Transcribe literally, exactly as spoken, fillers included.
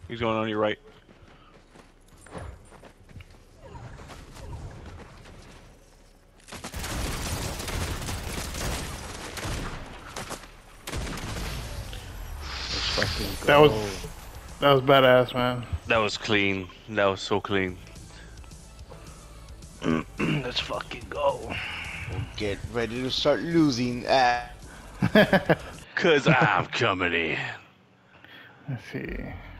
He's going on your right. Let's fucking go. That was that was badass, man. That was clean. That was so clean. Let's fucking go. Get ready to start losing. Ah. Cause I'm coming in. Let's see.